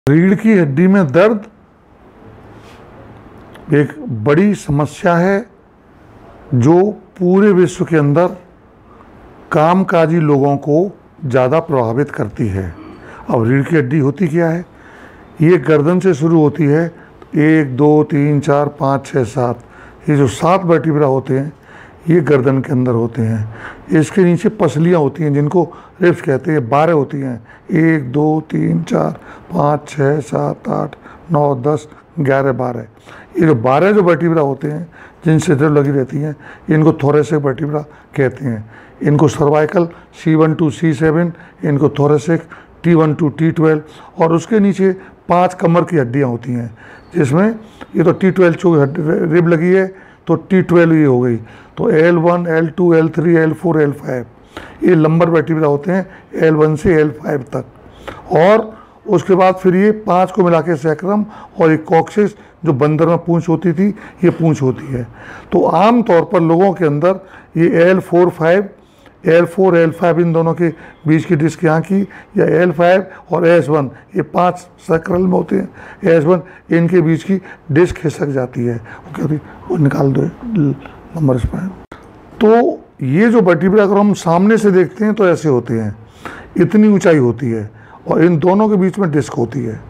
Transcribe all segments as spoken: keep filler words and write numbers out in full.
रीढ़ की हड्डी में दर्द एक बड़ी समस्या है जो पूरे विश्व के अंदर कामकाजी लोगों को ज़्यादा प्रभावित करती है। अब रीढ़ की हड्डी होती क्या है? ये गर्दन से शुरू होती है, एक दो तीन चार पाँच छः सात, ये जो सात वर्टिब्रा होते हैं ये गर्दन के अंदर होते हैं। इसके नीचे पसलियाँ होती हैं जिनको रिब्स कहते हैं, बारह होती हैं, एक दो तीन चार पाँच छः सात आठ नौ दस ग्यारह बारह। ये जो बारह जो वर्टिब्रा होते हैं जिनसे रिब लगी रहती हैं इनको थोरेसिक वर्टिब्रा कहते हैं। इनको cervical C one two C seven, इनको thoracic T one two T twelve, और उसके नीचे पांच कमर की हड्डियां होती हैं जिसमें ये तो टी ट्वेल्व जो रिब लगी है तो टी ट्वेल्व ये हो गई, तो L one L two L three L four L five ये लंबर वर्टिब्रा होते हैं, एल वन से एल फाइव तक। और उसके बाद फिर ये पांच को मिला के सैक्रम और एक कॉक्सिस जो बंदर में पूंछ होती थी ये पूंछ होती है। तो आम तौर पर लोगों के अंदर ये L four five L four L five इन दोनों के बीच की डिस्क यहाँ की, या एल फाइव और एस वन ये पांच सैक्रल में होते हैं, एस वन इनके बीच की डिस्क खिसक जाती है, वो कहती वो निकाल दो नंबर स्पाइन। तो ये जो वर्टिब्रा अगर हम सामने से देखते हैं तो ऐसे होते हैं, इतनी ऊंचाई होती है और इन दोनों के बीच में डिस्क होती है।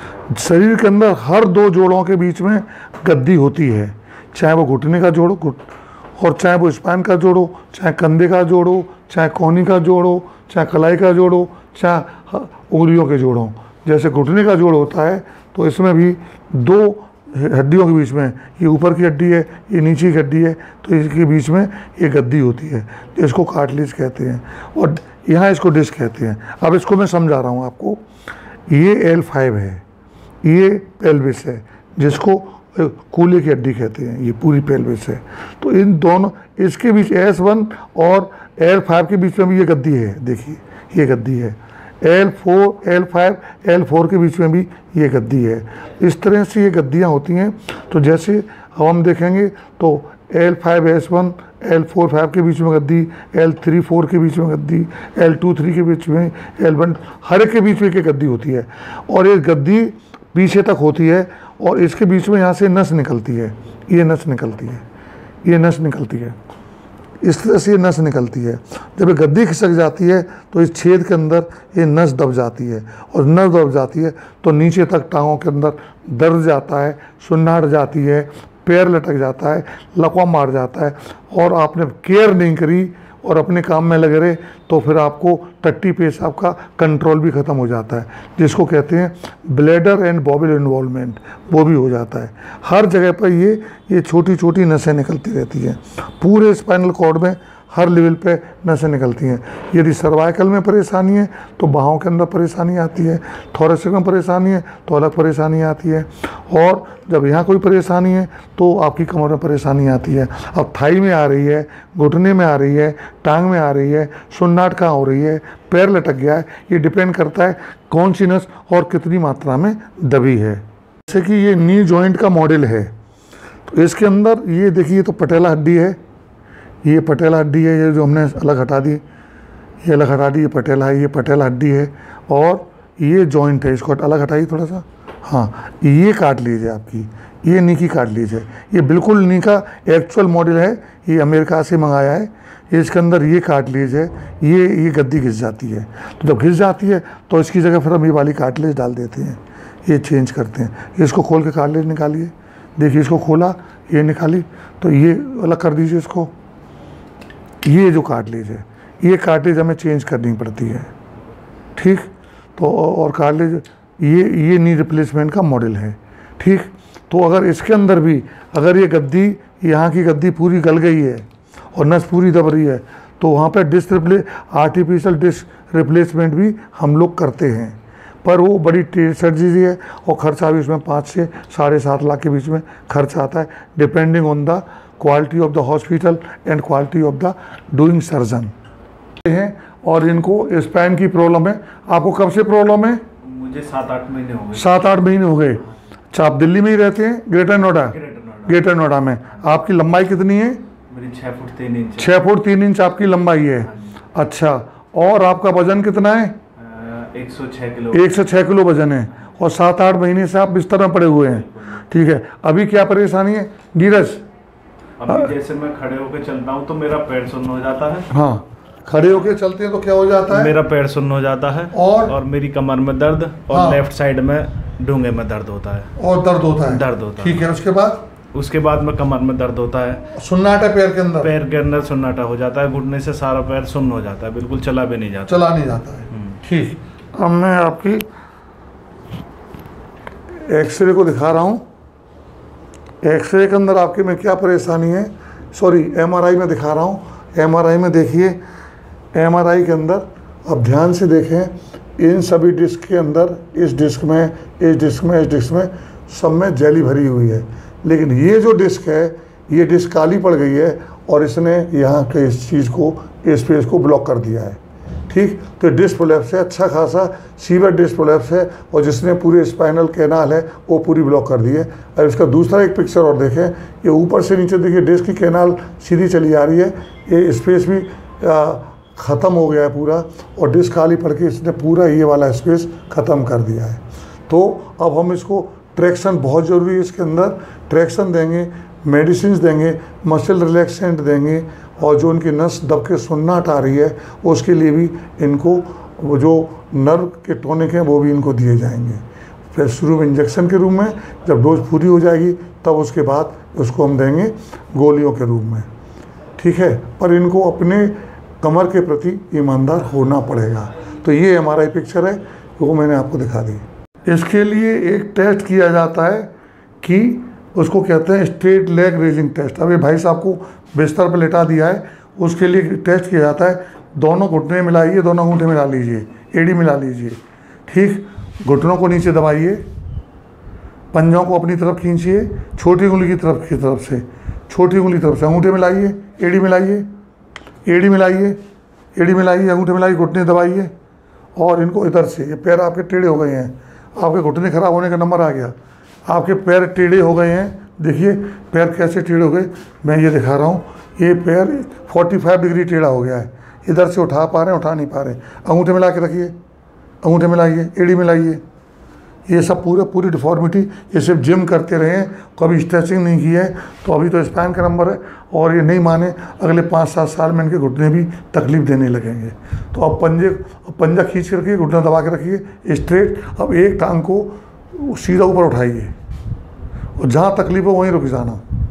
शरीर के अंदर हर दो जोड़ों के बीच में गद्दी होती है, चाहे वो घुटने का जोड़ो घुट और चाहे वो स्पाइन का जोड़ो, चाहे कंधे का जोड़ो, चाहे कोहनी का जोड़ो, चाहे कलाई का जोड़ो, चाहे उंगलियों के जोड़ो। जैसे घुटने का जोड़ होता है तो इसमें भी दो हड्डियों के बीच में, ये ऊपर की हड्डी है ये नीचे की हड्डी है, तो इसके बीच में ये गद्दी होती है जिसको कार्टिलेज कहते हैं, और यहाँ इसको डिस्क कहते हैं। अब इसको मैं समझा रहा हूँ आपको। ये एल फाइव है, ये पेल्विस है जिसको कूल्हे की हड्डी कहते हैं, ये पूरी पेल्विस है। तो इन दोनों इसके बीच एस वन और एल फाइव के बीच में भी ये गद्दी है, देखिए ये गद्दी है। L four L five L four के बीच में भी ये गद्दी है। इस तरह से ये गद्दियाँ होती हैं। तो जैसे अब हम देखेंगे तो L five S one L four five के बीच में गद्दी, एल थ्री फोर के बीच में गद्दी, एल टू थ्री के बीच में, एल वन हर एक के बीच में एक गद्दी होती है, और ये गद्दी पीछे तक होती है और इसके बीच में यहाँ से नस निकलती है, ये नस निकलती है, ये नस निकलती है, इस तरह से ये नस निकलती है। जब ये गद्दी खिसक जाती है तो इस छेद के अंदर ये नस दब जाती है, और नस दब जाती है तो नीचे तक टांगों के अंदर दर्द जाता है, सुन्नाहट जाती है, पैर लटक जाता है, लकवा मार जाता है, और आपने केयर नहीं करी और अपने काम में लगे रहे तो फिर आपको टट्टी पेशाब का कंट्रोल भी ख़त्म हो जाता है, जिसको कहते हैं ब्लैडर एंड बॉबल इन्वॉल्वमेंट, वो भी हो जाता है। हर जगह पर ये ये छोटी छोटी नसें निकलती रहती हैं, पूरे स्पाइनल कॉर्ड में हर लेवल पे नसें निकलती हैं। यदि सर्वाइकल में परेशानी है तो बाहों के अंदर परेशानी आती है, थोरेसिक में परेशानी है तो अलग परेशानी आती है, और जब यहाँ कोई परेशानी है तो आपकी कमर में परेशानी आती है। अब थाई में आ रही है, घुटने में आ रही है, टांग में आ रही है, सुन्नाट कहाँ हो रही है, पैर लटक गया है, ये डिपेंड करता है कौन सी नस और कितनी मात्रा में दबी है। जैसे कि ये नी जॉइंट का मॉडल है, तो इसके अंदर ये देखिए तो पटेला हड्डी है, ये पटेला हड्डी है, ये जो हमने अलग हटा दी, ये अलग हटा दी, ये पटेला है, ये पटेला हड्डी है, और ये जॉइंट है, इसको अलग हटाइए थोड़ा सा। हाँ, ये काट लीजिए आपकी, ये नी की काट लीजिए, ये बिल्कुल नी का एक्चुअल मॉडल है, ये अमेरिका से मंगाया है। इसके अंदर ये काट लीजिए, ये ये गद्दी घिस जाती है, तो जब घिस जाती है तो इसकी जगह फिर हम ये वाली कार्टिलेज डाल देते हैं, ये चेंज करते हैं। इसको खोल के कार्टिलेज निकालिए, देखिए इसको खोला, ये निकाली, तो ये अलग कर दीजिए इसको। ये जो कार्टिलेज है, ये कार्टिलेज हमें चेंज करनी पड़ती है, ठीक। तो और कार्टिलेज ये ये नी रिप्लेसमेंट का मॉडल है, ठीक। तो अगर इसके अंदर भी अगर ये गद्दी, यहाँ की गद्दी पूरी गल गई है और नस पूरी दब रही है तो वहाँ पर disc replay artificial disc replacement भी हम लोग करते हैं, पर वो बड़ी सर्जरी है और खर्चा भी उसमें पाँच से साढ़े सात लाख के बीच में खर्च आता है, depending on the quality of the hospital and quality of the doing surgeon हैं। और इनको स्पाइन की प्रॉब्लम है। आपको कब से प्रॉब्लम है? मुझे सात आठ महीने हो गए। सात आठ महीने हो गए। अच्छा, आप दिल्ली में ही रहते हैं? ग्रेटर नोएडा? ग्रेटर नोएडा में। आपकी लंबाई कितनी है? मेरी छः फुट तीन इंच। छः फुट तीन इंच आपकी लंबाई है। अच्छा, और आपका वजन कितना है? एक सौ छः किलो। एक सौ छः किलो वजन है। और सात आठ महीने से आप बिस्तर में पड़े हुए हैं। ठीक है, अभी क्या परेशानी है नीरज? अभी जैसे मैं खड़े होकर चलता हूँ तो मेरा पैर सुन्न हो जाता है। हाँ, खड़े होके चलते हैं तो क्या हो जाता है? मेरा पैर सुन्न हो जाता है और और मेरी कमर में दर्द और हाँ। लेफ्ट साइड में डूंगे में दर्द होता है। और दर्द होता है? दर्द होता है। ठीक है, उसके बाद? उसके बाद में कमर में दर्द होता है। सुन्नाटा पैर के अंदर? पैर के अंदर सुन्नाटा हो जाता है, घुटने से सारा पैर सुन्न हो जाता है, बिल्कुल चला भी नहीं जाता। चला नहीं जाता है। ठीक, अब मैं आपकी एक्सरे को दिखा रहा हूँ। एक्सरे के अंदर आपके में क्या परेशानी है, सॉरी एमआरआई में दिखा रहा हूँ। एमआरआई में देखिए, एमआरआई के अंदर अब ध्यान से देखें, इन सभी डिस्क के अंदर, इस डिस्क में, इस डिस्क में, इस डिस्क में, सब में जेली भरी हुई है। लेकिन ये जो डिस्क है, ये डिस्क काली पड़ गई है और इसने यहाँ के इस चीज़ को, इस स्पेस को ब्लॉक कर दिया है। ठीक, तो डिस्क प्रोलैप्स है, अच्छा खासा सीवियर डिस्क प्रोलैप्स है, और जिसने पूरे स्पाइनल कैनाल है वो पूरी ब्लॉक कर दी है। अब इसका दूसरा एक पिक्चर और देखें, ये ऊपर से नीचे देखिए डिस्क की कैनाल सीधी चली आ रही है, ये स्पेस भी ख़त्म हो गया है पूरा, और डिस्क खाली पड़ के इसने पूरा ये वाला स्पेस ख़त्म कर दिया है। तो अब हम इसको ट्रैक्शन बहुत ज़रूरी है, इसके अंदर ट्रैक्शन देंगे, मेडिसिन देंगे, मसल रिलैक्सेंट देंगे, और जो उनकी नस दब के सुन्नाहट आ रही है उसके लिए भी इनको वो जो नर्व के टॉनिक हैं वो भी इनको दिए जाएंगे। फिर शुरू में इंजेक्शन के रूप में, जब डोज पूरी हो जाएगी तब उसके बाद उसको हम देंगे गोलियों के रूप में। ठीक है, पर इनको अपने कमर के प्रति ईमानदार होना पड़ेगा। तो ये एमआरआई पिक्चर है, वो मैंने आपको दिखा दी। इसके लिए एक टेस्ट किया जाता है कि उसको कहते हैं स्ट्रेट लेग रेजिंग टेस्ट। अभी भाई साहब को बिस्तर पर लेटा दिया है, उसके लिए टेस्ट किया जाता है, दोनों घुटने मिलाइए, दोनों अंगूठे मिला लीजिए, एड़ी मिला लीजिए। ठीक, घुटनों को नीचे दबाइए, पंजों को अपनी तरफ खींचिए, छोटी उंगली की तरफ की तरफ से, छोटी उंगली की तरफ से अंगूठे मिलाइए, एड़ी मिलाइए, एड़ी मिलाइए, एड़ी मिलाइए, अंगूठे मिलाइए, घुटने दबाइए, और इनको इधर से, ये पैर आपके टेढ़े हो गए हैं, आपके घुटने खराब होने का नंबर आ गया, आपके पैर टेढ़े हो गए हैं। देखिए पैर कैसे टेढ़े हो गए, मैं ये दिखा रहा हूँ, ये पैर पैंतालीस डिग्री टेढ़ा हो गया है, इधर से उठा पा रहे हैं, उठा नहीं पा रहे। अंगूठे मिला के रखिए, अंगूठे मिलाइए, एड़ी मिलाइए, ये सब पूरे पूरी डिफॉर्मिटी, ये सिर्फ जिम करते रहे, कभी स्ट्रेचिंग नहीं की है, तो अभी तो स्पाइन का नंबर है, और ये नहीं माने अगले पाँच सात साल में इनके घुटने भी तकलीफ देने लगेंगे। तो अब पंजे पंजा खींच के रखिए, घुटना दबा के रखिए स्ट्रेट। अब एक टांग को सीधा ऊपर उठाइए और जहाँ तकलीफ हो वहीं रुक जाना,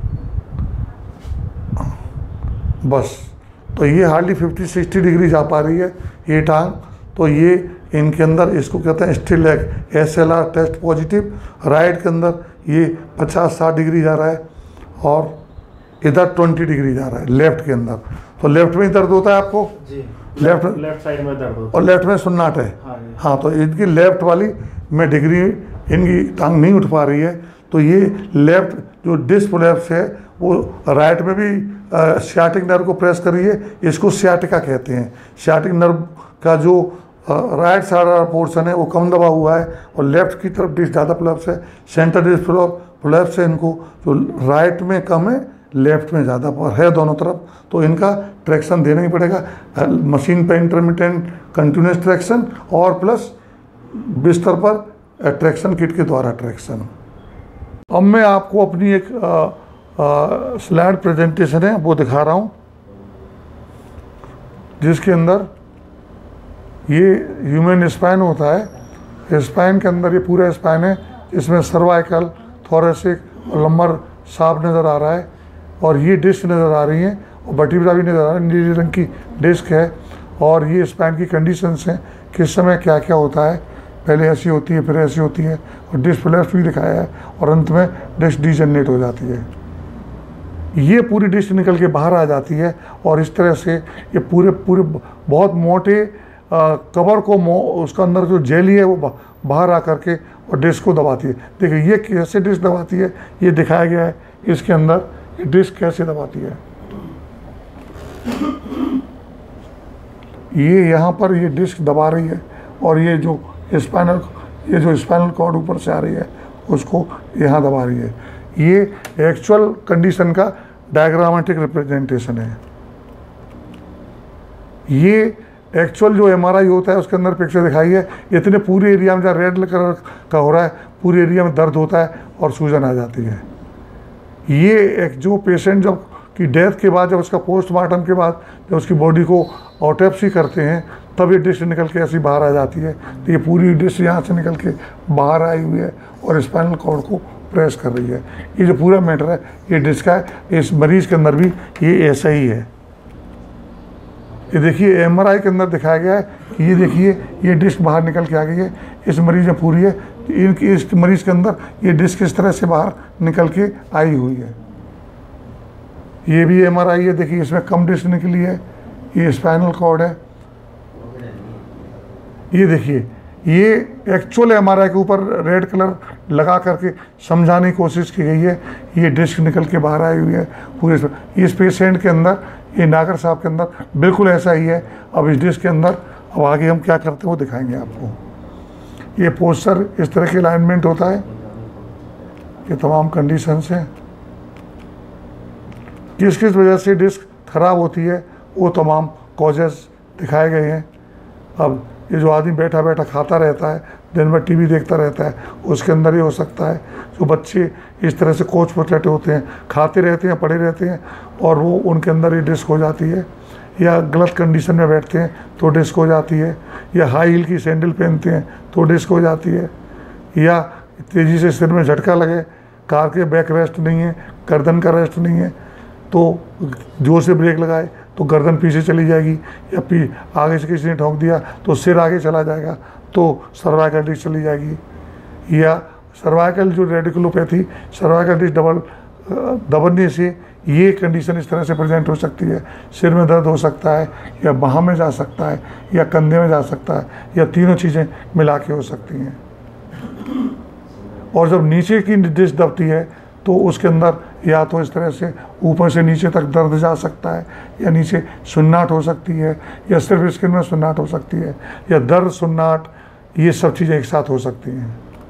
बस। तो ये हार्डली फिफ्टी सिक्सटी डिग्री जा पा रही है ये टांग। तो ये इनके अंदर, इसको कहते हैं still leg, S L R test positive. Right के अंदर ये पचास साठ डिग्री जा रहा है, और इधर ट्वेंटी डिग्री जा रहा है लेफ्ट के अंदर। तो लेफ्ट में ही दर्द होता है आपको जी, लेफ्ट लेफ्ट साइड में दर्द होता है, और लेफ्ट में सुन्नाट है। हाँ, हाँ, तो इनकी लेफ्ट वाली में डिग्री, इनकी टांग नहीं उठ पा रही है, तो ये लेफ्ट जो डिस्क प्रोलैप्स है वो राइट में भी सियाटिक नर्व को प्रेस करिए, इसको सियाटिका कहते हैं। सियाटिक नर्व का जो राइट साइड वाला पोर्शन है वो कम दबा हुआ है, और लेफ्ट की तरफ डिस्क ज़्यादा प्रोलैप्स है, सेंटर डिस्क प्रोलैप्स है इनको, जो राइट में कम है, लेफ्ट में ज़्यादा है दोनों तरफ। तो इनका ट्रैक्शन देना ही पड़ेगा, मशीन पे इंटरमिटेंट कंटिन्यूस ट्रैक्शन, और प्लस बिस्तर पर ट्रैक्शन किट के द्वारा ट्रैक्शन। अब मैं आपको अपनी एक स्लाइड प्रेजेंटेशन है वो दिखा रहा हूँ, जिसके अंदर ये ह्यूमन स्पाइन होता है। स्पाइन के अंदर ये पूरा स्पाइन है, इसमें सर्वाइकल, थोरेसिक और लंबर साफ नज़र आ रहा है, और ये डिस्क नज़र आ रही हैं, और वर्टिब्रा भी नज़र आ रहा है, नीले रंग की डिस्क है। और ये स्पाइन की कंडीशंस हैं, किस समय क्या क्या होता है, पहले ऐसी होती है, फिर ऐसी होती है, और डिस्क प्रोलैप्स भी दिखाया है, और अंत में डिस्क डीजनरेट हो जाती है। ये पूरी डिस्क निकल के बाहर आ जाती है, और इस तरह से ये पूरे पूरे बहुत मोटे आ, कवर को मो, उसका अंदर जो जेली है वो बाहर आ करके और डिस्क को दबाती है। देखिए ये कैसे डिस्क दबाती है, ये दिखाया गया है इसके अंदर, ये डिस्क कैसे दबाती है। ये यहाँ पर ये डिस्क दबा रही है, और ये जो स्पाइनल ये जो स्पाइनल कॉर्ड ऊपर से आ रही है उसको यहाँ दबा रही है। ये एक्चुअल कंडीशन का डायग्रामेटिक रिप्रेजेंटेशन है। ये एक्चुअल जो एमआरआई होता है उसके अंदर पिक्चर दिखाई है, इतने पूरे एरिया में जहाँ रेड कलर का हो रहा है पूरे एरिया में दर्द होता है और सूजन आ जाती है। ये एक जो पेशेंट जब की डेथ के बाद, जब उसका पोस्टमार्टम के बाद जब उसकी बॉडी को ऑटोप्सी करते हैं तब ये डिस्क निकल के ऐसी बाहर आ जाती है। तो ये पूरी डिस्क यहाँ से निकल के बाहर आई हुई है और स्पाइनल कॉर्ड को प्रेस कर रही है। ये जो पूरा मैटर है ये डिस्क का है। इस मरीज़ के अंदर भी ये ऐसा ही है। ये देखिए एमआरआई के अंदर दिखाया गया है, ये देखिए ये डिस्क बाहर निकल के आ गई है। इस मरीज़ में पूरी है, इनकी इस मरीज़ के अंदर ये डिस्क इस तरह से बाहर निकल के आई हुई है। ये भी एमआरआई है, देखिए इसमें कम डिस्क निकली है। ये स्पाइनल कॉर्ड है। ये देखिए ये एक्चुअल एमआरआई के ऊपर रेड कलर लगा करके समझाने की कोशिश की गई है। ये डिस्क निकल के बाहर आई हुई है पूरे। इस पेशेंट के अंदर, ये नागर साहब के अंदर बिल्कुल ऐसा ही है। अब इस डिस्क के अंदर अब आगे हम क्या करते हैं वो दिखाएंगे आपको। ये पोस्चर इस तरह के अलाइनमेंट होता है। ये तमाम कंडीशंस हैं, किस किस वजह से डिस्क खराब होती है वो तमाम कॉजेस दिखाए गए हैं। अब ये जो आदमी बैठा बैठा खाता रहता है, दिन भर टीवी देखता रहता है, उसके अंदर ही हो सकता है। जो बच्चे इस तरह से कोच पोटैटो होते हैं, खाते रहते हैं, पड़े रहते हैं और वो उनके अंदर ही डिस्क हो जाती है। या गलत कंडीशन में बैठते हैं तो डिस्क हो जाती है। या हाई हील की सैंडल पहनते हैं तो डिस्क हो जाती है। या तेज़ी से सिर में झटका लगे, कार के बैक रेस्ट नहीं है, गर्दन का रेस्ट नहीं है, तो जोर से ब्रेक लगाए तो गर्दन पीछे चली जाएगी। या पी आगे से किसी ने ठोक दिया तो सिर आगे चला जाएगा, तो सर्वाइकल डिस्क चली जाएगी। या सर्वाइकल जो रेडिकुलोपैथी, सर्वाइकल डिस्क डबल दबने से ये कंडीशन इस तरह से प्रेजेंट हो सकती है। सिर में दर्द हो सकता है, या बाह में जा सकता है, या कंधे में जा सकता है, या तीनों चीज़ें मिला के हो सकती हैं। और जब नीचे की डिस्क दबती है तो उसके अंदर या तो इस तरह से ऊपर से नीचे तक दर्द जा सकता है, या नीचे सुन्नाट हो सकती है, या सिर्फ स्किन में सुन्नाट हो सकती है, या दर्द सुन्नाट, ये सब चीज़ें एक साथ हो सकती हैं।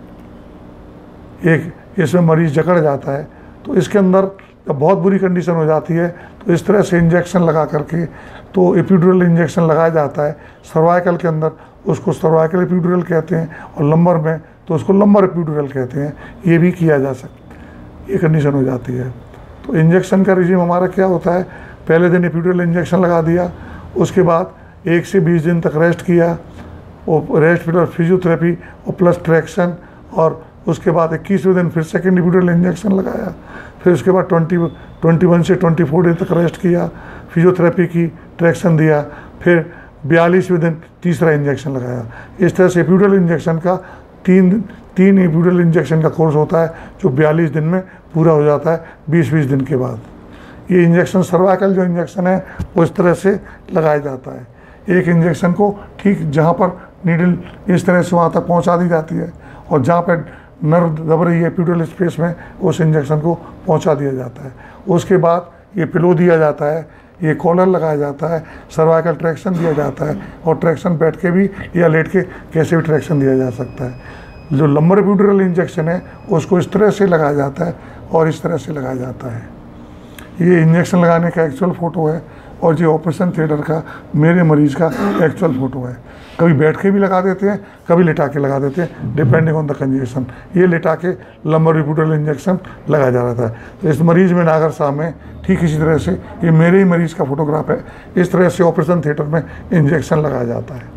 एक इसमें मरीज़ जकड़ जाता है तो इसके अंदर जब बहुत बुरी कंडीशन हो जाती है तो इस तरह से इंजेक्शन लगा करके, तो एपिड्यूरल इंजेक्शन लगाया जाता है सर्वाइकल के अंदर, उसको सर्वाइकल एपिड्यूरल कहते हैं, और लंबर में तो उसको लंबर एपिड्यूरल कहते हैं। ये भी किया जा सकता है, ये कंडीशन हो जाती है। तो इंजेक्शन का रिजीम हमारा क्या होता है, पहले दिन एपिड्यूरल इंजेक्शन लगा दिया, उसके बाद एक से बीस दिन तक रेस्ट किया, और रेस्ट प्लस फिजियोथेरेपी और प्लस ट्रैक्शन, और उसके बाद इक्कीसवें दिन फिर सेकेंड एपिड्यूरल इंजेक्शन लगाया, फिर उसके बाद ट्वेंटी ट्वेंटी वन से ट्वेंटी फोर दिन तक रेस्ट किया, फिजियोथेरेपी की, ट्रैक्शन दिया, फिर बयालीसवें दिन तीसरा इंजेक्शन लगाया। इस तरह से एपिड्यूरल इंजेक्शन का तीन तीन एपिड्यूरल इंजेक्शन का कोर्स होता है जो बयालीस दिन में पूरा हो जाता है, बीस बीस दिन के बाद। ये इंजेक्शन सर्वाइकल जो इंजेक्शन है वो इस तरह से लगाया जाता है। एक इंजेक्शन को ठीक जहाँ पर नीडल इस तरह से वहाँ तक पहुँचा दी जाती है, और जहाँ पर नर्व दब रही है एपिड्यूरल स्पेस में, उस इंजेक्शन को पहुँचा दिया जाता है। उसके बाद ये पिलो दिया जाता है, ये कॉलर लगाया जाता है, सर्वाइकल ट्रैक्शन दिया जाता है, और ट्रैक्शन बैठ के भी या लेट के कैसे भी ट्रैक्शन दिया जा सकता है। जो लंबर एपिड्यूरल इंजेक्शन है उसको इस तरह से लगाया जाता है और इस तरह से लगाया जाता है। ये इंजेक्शन लगाने का एक्चुअल फ़ोटो है, और ये ऑपरेशन थिएटर का मेरे मरीज़ का एक्चुअल फ़ोटो है। कभी बैठ के भी लगा देते हैं, कभी लिटा के लगा देते हैं, डिपेंडिंग ऑन द कंडीशन। ये लिटा के लंबर एपिड्यूरल इंजेक्शन लगाया जा रहा था। तो इस मरीज़ में नागर साहब में ठीक इसी तरह से, ये मेरे ही मरीज़ का फोटोग्राफ है, इस तरह से ऑपरेशन थिएटर में इंजेक्शन लगाया जाता है।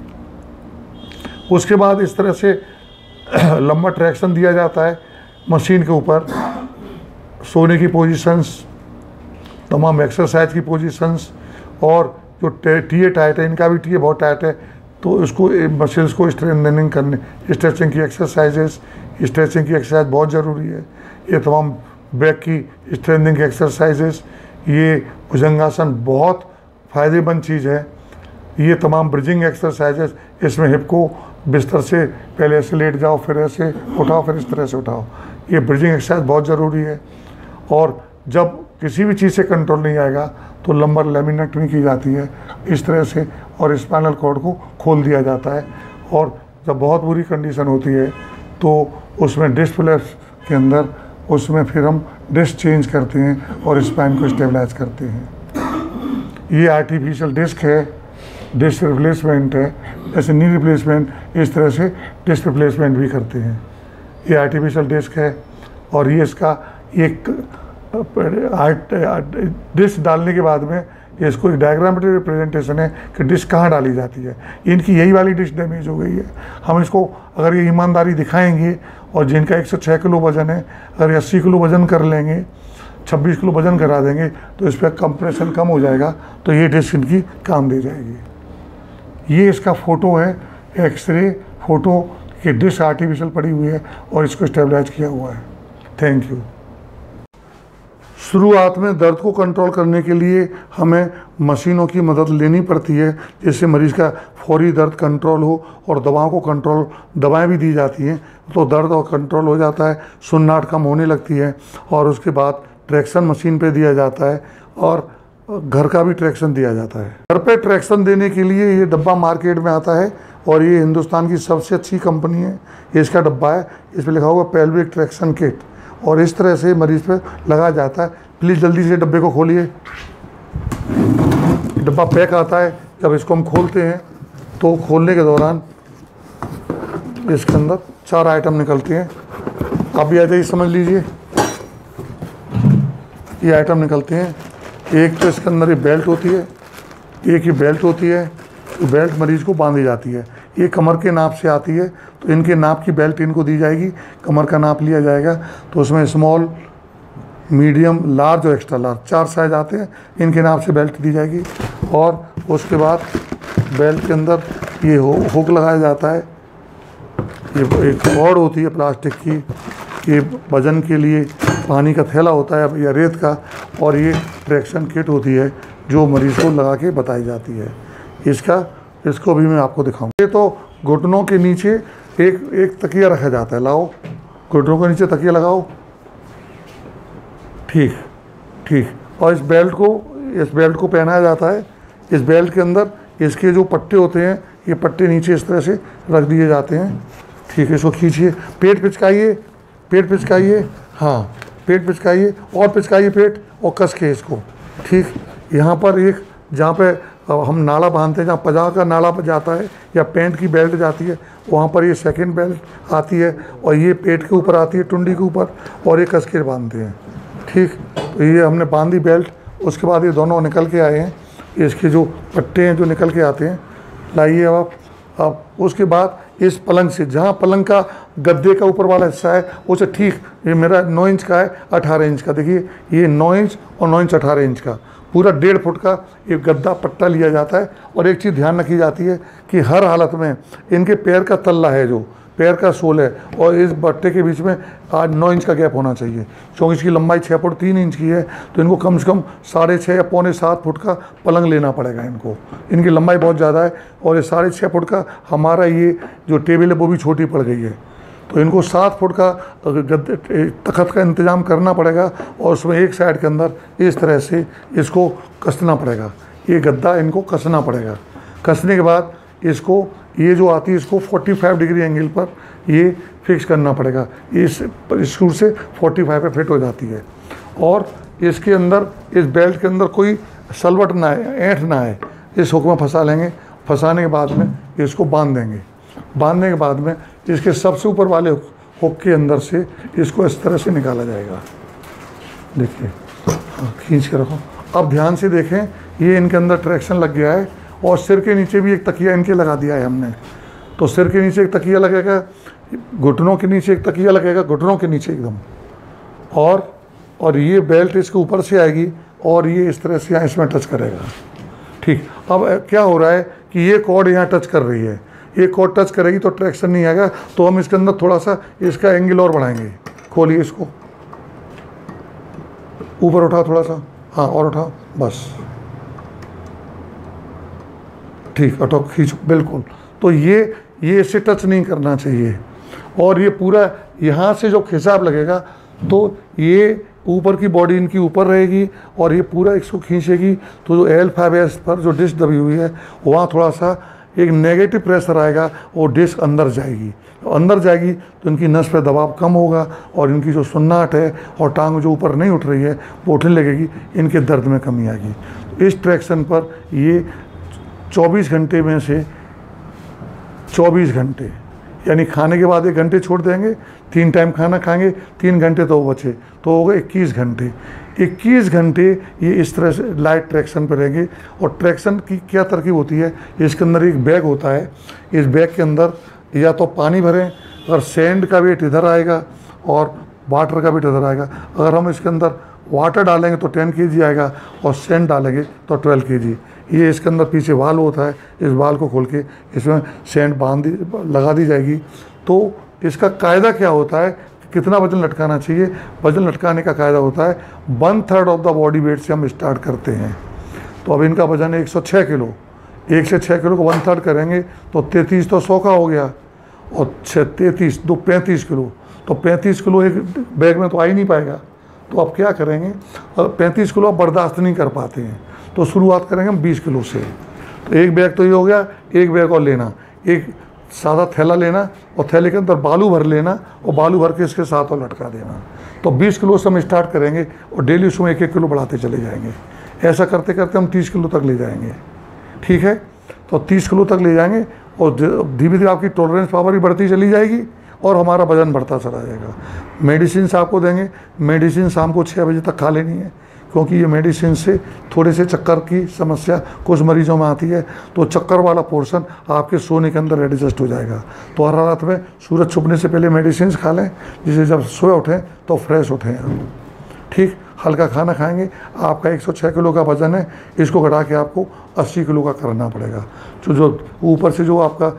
उसके बाद इस तरह से लंबा ट्रैक्शन दिया जाता है मशीन के ऊपर, सोने की पोजीशंस, तमाम एक्सरसाइज की पोजीशंस, और जो टी ए टाइट है, इनका भी टी ए बहुत टाइट है, तो इसको मसल्स को स्ट्रेंथनिंग करने, स्ट्रेचिंग की एक्सरसाइजेस, स्ट्रेचिंग की एक्सरसाइज बहुत ज़रूरी है। ये तमाम बैक की स्ट्रेंथनिंग एक्सरसाइजेस, ये भुजंगासन बहुत फ़ायदेमंद चीज़ है। ये तमाम ब्रिजिंग एक्सरसाइजेस, इसमें हिप को बिस्तर से पहले ऐसे लेट जाओ, फिर ऐसे उठाओ, फिर इस तरह से उठाओ। ये ब्रिजिंग एक्सरसाइज बहुत ज़रूरी है। और जब किसी भी चीज़ से कंट्रोल नहीं आएगा तो लंबर लेमिनेक्टमी की जाती है इस तरह से, और स्पाइनल कॉर्ड को खोल दिया जाता है। और जब बहुत बुरी कंडीशन होती है तो उसमें डिस्क प्लेस के अंदर, उसमें फिर हम डिस्क चेंज करते हैं और स्पाइन को स्टेबलाइज करते हैं। ये आर्टिफिशियल डिस्क है, डिस्क रिप्लेसमेंट है, जैसे नी रिप्लेसमेंट, इस तरह से डिस्क रिप्लेसमेंट भी करते हैं। ये आर्टिफिशियल डिस्क है और ये इसका एक डिस्क डालने के बाद में इसको एक डायग्रामेटिक रिप्रेजेंटेशन है कि डिस्क कहाँ डाली जाती है। इनकी यही वाली डिस्क डैमेज हो गई है। हम इसको अगर ये ईमानदारी दिखाएंगे और जिनका एक सौ छः किलो वजन है, अगर अस्सी किलो वजन कर लेंगे, छब्बीस किलो वजन करा देंगे तो इस पर कंप्रेशन कम हो जाएगा, तो ये डिस्क इनकी काम दे जाएगी। ये इसका फ़ोटो है, एक्सरे फ़ोटो कि डिस्क आर्टिफिशियल पड़ी हुई है और इसको स्टेबलाइज किया हुआ है। Thank you. शुरुआत में दर्द को कंट्रोल करने के लिए हमें मशीनों की मदद लेनी पड़ती है, जिससे मरीज़ का फौरी दर्द कंट्रोल हो, और दवाओं को कंट्रोल दवाएं भी दी जाती हैं तो दर्द और कंट्रोल हो जाता है, सुन्नाहट कम होने लगती है। और उसके बाद ट्रैक्शन मशीन पे दिया जाता है और घर का भी ट्रैक्शन दिया जाता है। घर पे ट्रैक्शन देने के लिए ये डब्बा मार्केट में आता है और ये हिंदुस्तान की सबसे अच्छी कंपनी है। ये इसका डब्बा है, इस पर लिखा हुआ पेल्विक ट्रैक्शन किट, और इस तरह से मरीज़ पे लगा जाता है। प्लीज़ जल्दी से डब्बे को खोलिए। डब्बा पैक आता है, जब इसको हम खोलते हैं तो खोलने के दौरान इसके अंदर चार आइटम निकलते हैं। आप भी आ जाइए, समझ लीजिए। ये आइटम निकलते हैं। एक तो इसके अंदर ये बेल्ट होती है, एक ही बेल्ट होती है, तो बेल्ट मरीज़ को बांधी जाती है। ये कमर के नाप से आती है, तो इनके नाप की बेल्ट इनको दी जाएगी। कमर का नाप लिया जाएगा तो उसमें स्मॉल, मीडियम, लार्ज और एक्स्ट्रा लार्ज चार साइज आते हैं, इनके नाप से बेल्ट दी जाएगी। और उसके बाद बेल्ट के अंदर ये हो हुक लगाया जाता है। ये एक रॉड होती है प्लास्टिक की, ये वजन के लिए पानी का थैला होता है या रेत का, और ये ट्रैक्शन किट होती है जो मरीज़ को लगा के बताई जाती है। इसका इसको भी मैं आपको दिखाऊंगा। ये तो घुटनों के नीचे एक एक तकिया रखा जाता है। लाओ, घुटनों के नीचे तकिया लगाओ। ठीक ठीक और इस बेल्ट को इस बेल्ट को पहनाया जाता है। इस बेल्ट के अंदर इसके जो पट्टे होते हैं, ये पट्टे नीचे इस तरह से रख दिए जाते हैं। ठीक है, इसको खींचिए, पेट पिचकाइए, पेट पिचकाइए, हाँ पेट पिचकाइए और पिचकाइए पेट, और कस के इसको। ठीक, यहाँ पर एक जहाँ पे हम नाला बांधते हैं, जहाँ पजामा का नाला जाता है या पैंट की बेल्ट जाती है, वहाँ पर ये सेकंड बेल्ट आती है और ये पेट के ऊपर आती है, टुंडी के ऊपर, और ये कस के बांधते हैं। ठीक, तो ये हमने बांधी बेल्ट। उसके बाद ये दोनों निकल के आए हैं, इसके जो पट्टे हैं जो निकल के आते हैं, लाइए आप। अब उसके बाद इस पलंग से, जहाँ पलंग का गद्दे का ऊपर वाला हिस्सा है, उसे ठीक, ये मेरा नौ इंच का है, अठारह इंच का, देखिए ये नौ इंच और नौ इंच अठारह इंच का, पूरा डेढ़ फुट का एक गद्दा पट्टा लिया जाता है। और एक चीज़ ध्यान रखी जाती है कि हर हालत में इनके पैर का तल्ला है, जो पैर का सोल है, और इस पट्टे के बीच में आज नौ इंच का गैप होना चाहिए, क्योंकि इसकी लंबाई छः फुट तीन इंच की है, तो इनको कम से कम साढ़े छः या पौने सात फुट का पलंग लेना पड़ेगा इनको। इनकी लंबाई बहुत ज़्यादा है, और ये साढ़े छः फुट का हमारा ये जो टेबल है वो भी छोटी पड़ गई है, तो इनको सात फुट का गद्दे तख्त का इंतज़ाम करना पड़ेगा, और उसमें एक साइड के अंदर इस तरह से इसको कसना पड़ेगा। ये गद्दा इनको कसना पड़ेगा। कसने के बाद इसको, ये जो आती है, इसको पैंतालीस डिग्री एंगल पर ये फिक्स करना पड़ेगा। इस स्क्रू से पैंतालीस पे फिट हो जाती है। और इसके अंदर, इस बेल्ट के अंदर कोई सलवट ना है, ऐंठ ना है, इस हुक में फंसा लेंगे। फंसाने के बाद में इसको बांध देंगे। बांधने के बाद में इसके सबसे ऊपर वाले हुक के अंदर से इसको इस तरह से निकाला जाएगा। देखिए, खींच के रखो। अब ध्यान से देखें, ये इनके अंदर ट्रैक्शन लग गया है, और सिर के नीचे भी एक तकिया इनके लगा दिया है हमने। तो सिर के नीचे एक तकिया लगेगा, घुटनों के नीचे एक तकिया लगेगा, घुटनों के नीचे एकदम, और और ये बेल्ट इसके ऊपर से आएगी, और ये इस तरह से यहाँ इसमें टच करेगा। ठीक, अब क्या हो रहा है कि ये कॉर्ड यहाँ टच कर रही है, ये कॉर्ड टच करेगी तो ट्रैक्शन नहीं आएगा, तो हम इसके अंदर थोड़ा सा इसका एंगल और बढ़ाएंगे। खोलिए इसको, ऊपर उठाओ थोड़ा सा, हाँ और उठाओ, बस ठीक, उठाओ, खींचो, बिल्कुल। तो ये ये इससे टच नहीं करना चाहिए, और ये पूरा यहाँ से जो खिंचाव लगेगा, तो ये ऊपर की बॉडी इनकी ऊपर रहेगी, और ये पूरा इसको खींचेगी, तो जो एल फाइव एस पर जो डिस्क दबी हुई है, वहाँ थोड़ा सा एक नेगेटिव प्रेशर आएगा, और डिस्क अंदर जाएगी। तो अंदर जाएगी तो इनकी नस पर दबाव कम होगा, और इनकी जो सुन्नाहट है और टांग जो ऊपर नहीं उठ रही है वो उठने लगेगी, इनके दर्द में कमी आएगी। इस ट्रैक्शन पर ये चौबीस घंटे में से चौबीस घंटे, यानी खाने के बाद एक घंटे छोड़ देंगे, तीन टाइम खाना खाएंगे, तीन घंटे तो बचे, तो हो गए इक्कीस घंटे। इक्कीस घंटे ये इस तरह से लाइट ट्रैक्शन पर रहेंगे। और ट्रैक्शन की क्या तरकीब होती है, इसके अंदर एक बैग होता है, इस बैग के अंदर या तो पानी भरें, अगर सैंड का वेट इधर आएगा और वाटर का वेट इधर आएगा। अगर हम इसके अंदर वाटर डालेंगे तो टेन के जी आएगा और सैंड डालेंगे तो ट्वेल्व के जी। ये इसके अंदर पीछे वाल होता है, इस वाल को खोल के इसमें सैंड बांध दी लगा दी जाएगी। तो इसका कायदा क्या होता है, कितना वजन लटकाना चाहिए। वजन लटकाने का कायदा होता है one third of the body weight से हम स्टार्ट करते हैं। तो अब इनका वजन है एक सौ छः किलो, एक से छः किलो को वन थर्ड करेंगे तो तैंतीस तो सौ का हो गया, और छः तैंतीस दो पैंतीस किलो, तो पैंतीस किलो एक बैग में तो आ ही नहीं पाएगा। तो अब क्या करेंगे, पैंतीस किलो आप बर्दाश्त नहीं कर पाते हैं तो शुरुआत करेंगे हम बीस किलो से। तो एक बैग तो ये हो गया, एक बैग और लेना, एक सादा थैला लेना और थैले के अंदर बालू भर लेना और बालू भर के इसके साथ और लटका देना। तो बीस किलो से हम स्टार्ट करेंगे और डेली उसमें एक एक किलो बढ़ाते चले जाएंगे। ऐसा करते करते हम तीस किलो तक ले जाएंगे। ठीक है, तो तीस किलो तक ले जाएंगे और धीरे धीरे आपकी टॉलरेंस पावर भी बढ़ती चली जाएगी और हमारा वजन बढ़ता चला जाएगा। मेडिसिन आपको देंगे, मेडिसिन शाम को छः बजे तक खा लेनी है, क्योंकि ये मेडिसिन से थोड़े से चक्कर की समस्या कुछ मरीजों में आती है, तो चक्कर वाला पोर्शन आपके सोने के अंदर एडजस्ट हो जाएगा। तो हर रात में सूरज छुपने से पहले मेडिसिन खा लें, जिससे जब सोए उठें तो फ्रेश उठें आप। ठीक, हल्का खाना खाएंगे। आपका एक सौ छः किलो का वजन है, इसको घटा के आपको अस्सी किलो का करना पड़ेगा। जो जो ऊपर से जो आपका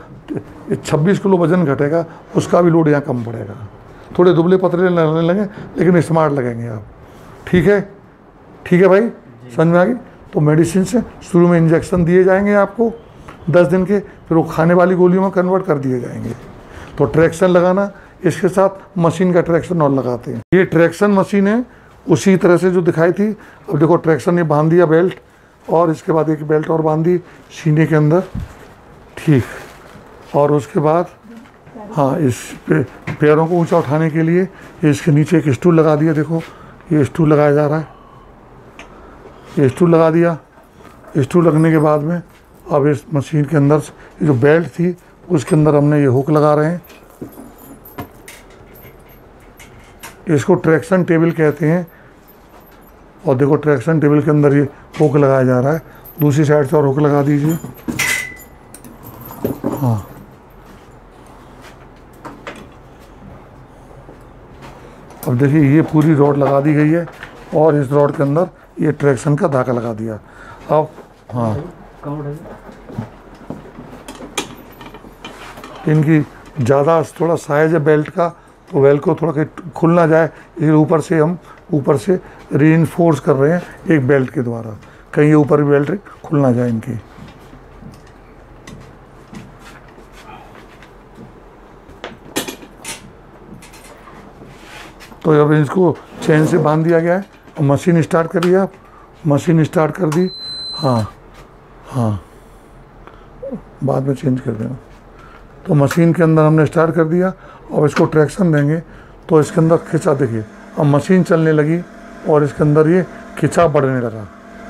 छब्बीस किलो वजन घटेगा उसका भी लोड यहाँ कम पड़ेगा। थोड़े दुबले पतले लगने लगे लेकिन स्मार्ट लगेंगे आप। ठीक है, ठीक है भाई, समझ में आ गई। तो मेडिसिन से शुरू में इंजेक्शन दिए जाएंगे आपको दस दिन के, फिर वो खाने वाली गोलियों में कन्वर्ट कर दिए जाएंगे। तो ट्रैक्शन लगाना, इसके साथ मशीन का ट्रैक्शन और लगाते हैं। ये ट्रैक्शन मशीन है उसी तरह से जो दिखाई थी। अब देखो ट्रैक्शन ये बांध दिया बेल्ट, और इसके बाद एक बेल्ट और बांध दी सीने के अंदर। ठीक, और उसके बाद हाँ, इस पे पैरों को ऊंचा उठाने के लिए इसके नीचे एक स्टूल लगा दिया। देखो ये स्टूल लगाया जा रहा है, ये स्टूल लगा दिया। स्टूल लगने के बाद में अब इस मशीन के अंदर ये जो बेल्ट थी उसके अंदर हमने ये हुक लगा रहे हैं। इसको ट्रैक्शन टेबल कहते हैं। और देखो ट्रैक्शन टेबल के अंदर ये हुक लगाया जा रहा है। दूसरी साइड से और हुक लगा दीजिए। हाँ, अब देखिए ये पूरी रॉड लगा दी गई है और इस रॉड के अंदर ये ट्रैक्शन का धागा लगा दिया। अब हाँ, इनकी ज़्यादा थोड़ा साइज है बेल्ट का, तो बेल्ट को थोड़ा खुल ना जाए, इसलिए ऊपर से हम ऊपर से रीइंफोर्स कर रहे हैं एक बेल्ट के द्वारा, कहीं ये ऊपर भी बेल्ट खुल ना जाए इनकी। तो अब इसको चेन से बांध दिया गया है और मशीन स्टार्ट करिए आप। मशीन स्टार्ट कर दी। हाँ हाँ, बाद में चेंज कर देना। तो मशीन के अंदर हमने स्टार्ट कर दिया और इसको ट्रैक्शन देंगे तो इसके अंदर खिंचा, देखिए अब मशीन चलने लगी और इसके अंदर ये खिंचाव बढ़ने लगा।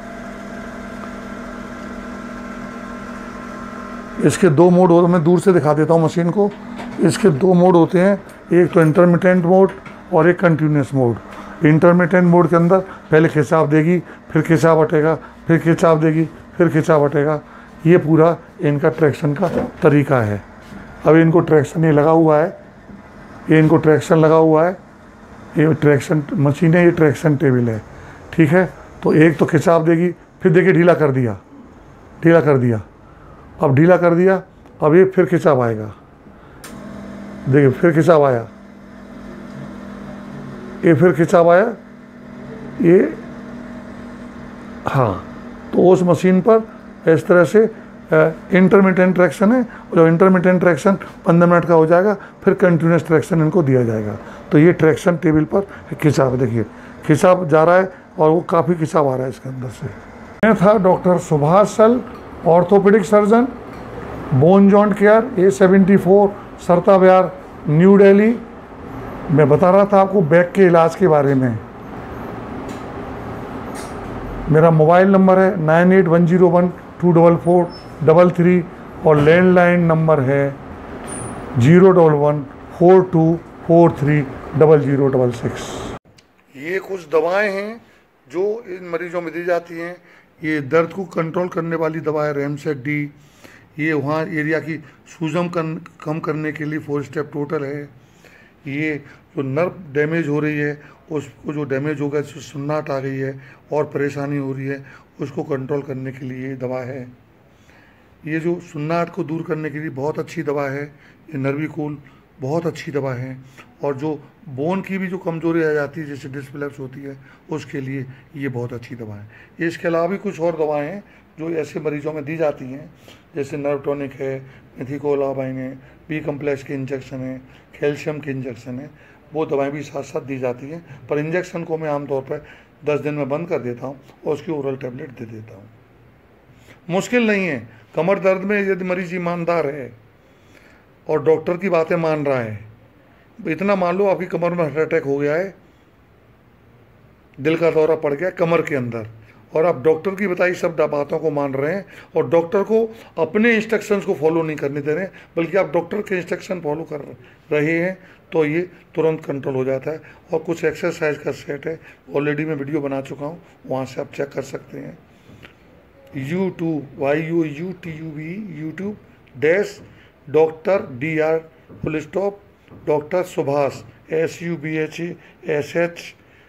इसके दो मोड हो, मैं दूर से दिखा देता हूँ मशीन को। इसके दो मोड होते हैं, एक तो इंटरमिटेंट मोड और एक कंटिन्यूस मोड। इंटरमिटेंट मोड के अंदर पहले खिंचाव देगी, फिर खिंचाव हटेगा, फिर खिंचाव देगी, फिर खिंचाव हटेगा। ये पूरा इनका ट्रैक्शन का तरीका है। अब इनको ट्रैक्शन ये लगा हुआ है, ये इनको ट्रैक्शन लगा हुआ है, ये ट्रैक्शन मशीन है, ये ट्रैक्शन टेबल है। ठीक है, तो एक तो खिंचाव देगी, फिर देखिए ढीला कर दिया, ढीला कर दिया, अब ढीला कर दिया, अब ये फिर खिंचाव आएगा, देखिए फिर खिंचाव आया, ये फिर खिंचाव आया, ये हाँ। तो उस मशीन पर इस तरह से इंटरमिटेंट ट्रैक्शन है, जो इंटरमिटेंट ट्रैक्शन पंद्रह मिनट का हो जाएगा, फिर कंटिन्यूस ट्रैक्शन इनको दिया जाएगा। तो ये ट्रैक्शन टेबल पर खिंचाव, देखिए खिंचाव जा रहा है और वो काफ़ी खिंचाव आ रहा है इसके अंदर से। मैं था doctor Subhash Sal, orthopedic surgeon, bone joint care, A seventy four, Sarita Vihar, new Delhi. मैं बता रहा था आपको बैक के इलाज के बारे में। मेरा मोबाइल नंबर है nine eight one zero one two double four double three और लैंडलाइन नंबर है zero double one four two four three double zero double six. ये कुछ दवाएं हैं जो इन मरीजों में दी जाती हैं। ये दर्द को कंट्रोल करने वाली दवा है रेमसेट डी। ये वहाँ एरिया की सूजन कम करने के लिए फोर स्टेप टोटल है। ये जो नर्व डैमेज हो रही है उसको, जो डैमेज हो गया, जिससे सुन्नाहट आ गई है और परेशानी हो रही है, उसको कंट्रोल करने के लिए ये दवा है। ये जो सुन्नाहट को दूर करने के लिए बहुत अच्छी दवा है। ये नर्विकूल बहुत अच्छी दवा है। और जो बोन की भी जो कमजोरी आ जाती है, जैसे डिस्प्लेक्स होती है, उसके लिए ये बहुत अच्छी दवा है। इसके अलावा भी कुछ और दवाएं हैं जो ऐसे मरीजों में दी जाती हैं, जैसे नर्व टॉनिक है, मिथिकोलाबाइन है, बी कम्प्लेक्स के इंजेक्शन है, कैल्शियम के इंजेक्शन है। वो दवाएं भी साथ साथ दी जाती हैं, पर इंजेक्शन को मैं आमतौर पर दस दिन में बंद कर देता हूँ और उसकी ओरल टैबलेट दे देता हूँ। मुश्किल नहीं है। कमर दर्द में यदि मरीज ईमानदार है और डॉक्टर की बातें मान रहा है, इतना मान लो आपकी कमर में हार्ट अटैक हो गया है, दिल का दौरा पड़ गया कमर के अंदर, और आप डॉक्टर की बताई सब बातों को मान रहे हैं और डॉक्टर को अपने इंस्ट्रक्शंस को फॉलो नहीं करने दे रहे हैं, बल्कि आप डॉक्टर के इंस्ट्रक्शन फॉलो कर रहे हैं, तो ये तुरंत कंट्रोल हो जाता है। और कुछ एक्सरसाइज का सेट है, ऑलरेडी मैं वीडियो बना चुका हूँ, वहाँ से आप चेक कर सकते हैं। YouTube Y U U T U B YouTube dash doctor D R full stop doctor Subhash S U B H A S H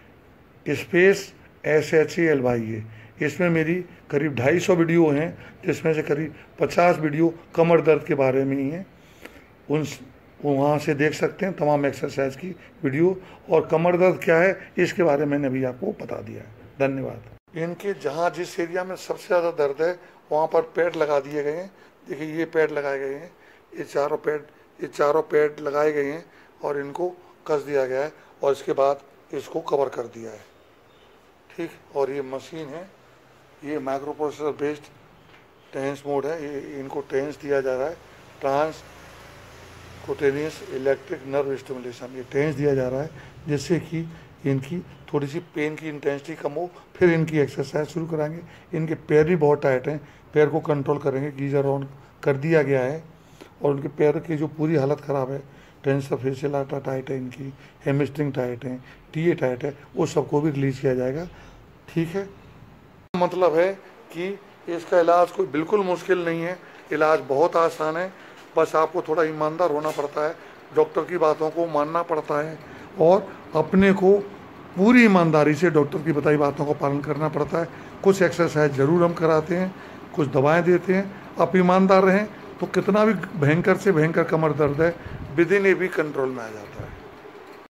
space S H A L Y A. इसमें मेरी करीब ढाई सौ वीडियो हैं, जिसमें से करीब पचास वीडियो कमर दर्द के बारे में ही हैं। उन वहाँ से देख सकते हैं तमाम एक्सरसाइज की वीडियो, और कमर दर्द क्या है इसके बारे में मैंने अभी आपको बता दिया है। धन्यवाद। इनके जहाँ जिस एरिया में सबसे ज़्यादा दर्द है वहाँ पर पैड लगा दिए गए हैं। देखिए ये पैड लगाए गए हैं, ये चारों पैड ये चारों पैड लगाए गए हैं और इनको कस दिया गया है और इसके बाद इसको कवर कर दिया है, ठीक। और ये मशीन है, ये micro processor based TENS mode है। ये इनको टेंस दिया जा रहा है, transcutaneous electric nerve stimulation, ये टेंस दिया जा रहा है, जिससे कि इनकी थोड़ी सी पेन की इंटेंसिटी कम हो। फिर इनकी एक्सरसाइज शुरू कराएंगे। इनके पैर भी बहुत टाइट हैं, पैर को कंट्रोल करेंगे, गीजर ऑन कर दिया गया है। और उनके पैर की जो पूरी हालत ख़राब है, टेंसर फेशियल आर्टरी टाइट है, इनकी हैमस्ट्रिंग टाइट है, टीए टाइट है, वो सबको भी रिलीज किया जाएगा, ठीक है। मतलब है कि इसका इलाज कोई बिल्कुल मुश्किल नहीं है, इलाज बहुत आसान है। बस आपको थोड़ा ईमानदार होना पड़ता है, डॉक्टर की बातों को मानना पड़ता है और अपने को पूरी ईमानदारी से डॉक्टर की बताई बातों का पालन करना पड़ता है। कुछ एक्सरसाइज ज़रूर हम कराते हैं, कुछ दवाएं देते हैं। आप ईमानदार रहें तो कितना भी भयंकर से भयंकर कमर दर्द है within a week control में आ जाता है।